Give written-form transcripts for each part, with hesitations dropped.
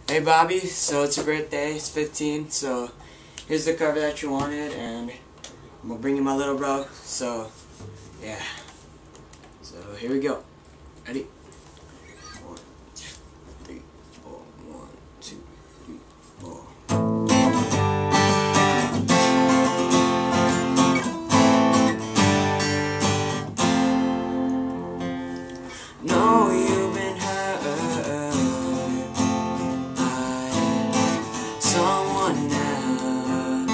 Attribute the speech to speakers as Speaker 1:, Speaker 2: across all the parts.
Speaker 1: Hey Bobby, so it's your birthday, it's 15, so here's the cover that you wanted, and I'm gonna bring you my little bro, so yeah. So here we go. Ready? 1, 2, 3, 4. 1, 2, 3, 4. No, you've been hurt by someone now.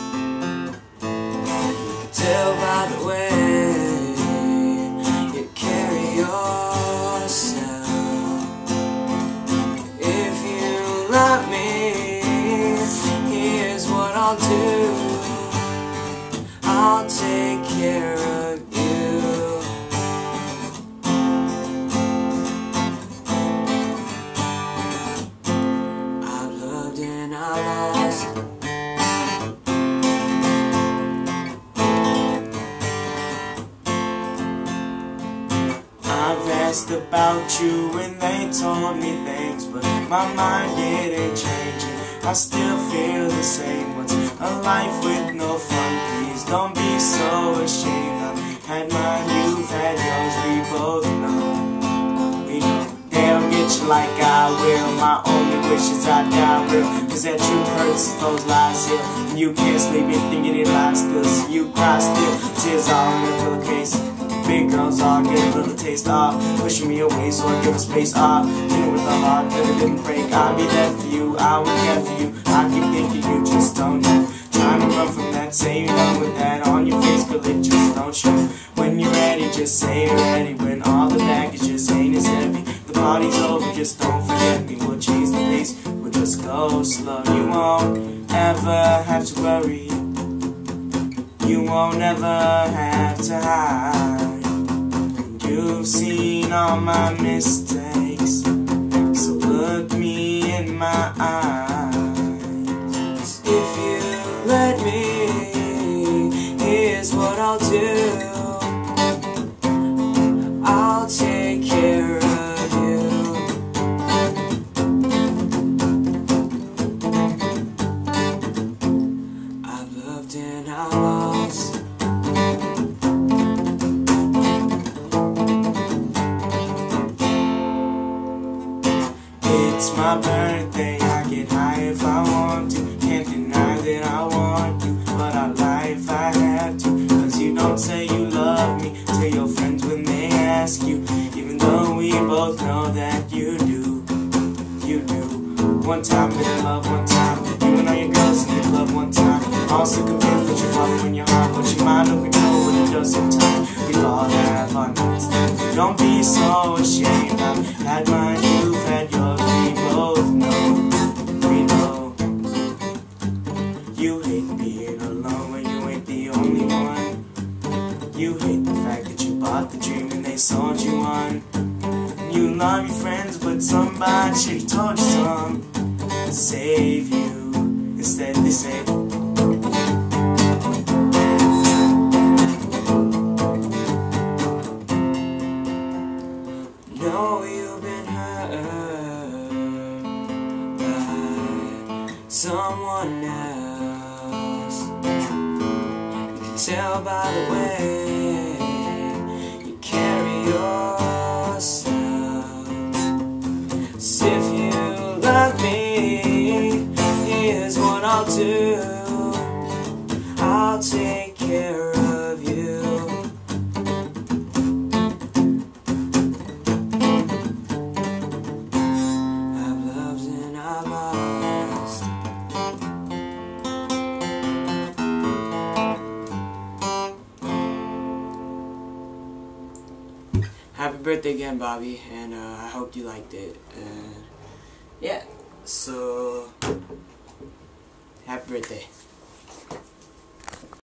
Speaker 1: Tell by the way you carry yourself. If you love me, here's what I'll do. I'll take care of you. I've loved and I've lost.
Speaker 2: I've asked about you and they told me things, but my mind didn't change and I still feel the same. What's a life with no fun? Please don't be so ashamed. I've had mine, you've had yours, we both know. We know. They don't get you like I will. My only wish is I die real, cause that truth hurts, those lies heal. And you can't sleep and thinking it lies still, so you cry still. Tears all in the pillowcase. Big girls all get a little taste off, pushing me away so I give a space off. Dealing with a heart that it didn't break. I'll be there for you, I will care for you. I keep thinking you just don't know. Trying to run from that, say you're done with that on your face, girl, it just don't show. When you're ready, just say you're ready. When all the baggage just ain't as heavy, the party's over, just don't forget me. We'll change the pace, we'll just go slow. You won't ever have to worry, you won't ever have to hide. You've seen all my mistakes, so look me in my eyes.
Speaker 1: If you let me, here's what I'll do. I'll take care of you. I've loved and I've lost.
Speaker 2: It's my birthday, I get high if I want to. Can't deny that I want you, but I lie if I have to. Cause you don't say you love me to your friends when they ask you, even though we both know that you do. You do. One time been in love, one time you and all your girls in the club one time. Also convinced that you're following your heart, but your mind don't know what it does sometimes. We all have our nights. Don't be so ashamed. I've had mine, you've had yours. We both know, we know. You hate being alone when you ain't the only one. You hate the fact that you bought the dream and they sold you one. You love your friends, but somebody should've told you some to save you. Instead they say,
Speaker 1: No, you've been hurt by someone else. You can tell by the way you carry yourself. So if you love me, here's what I'll do. I'll take care of you. I've loved and I've lost. Happy birthday again, Bobby, and I hope you liked it. And yeah, so happy birthday.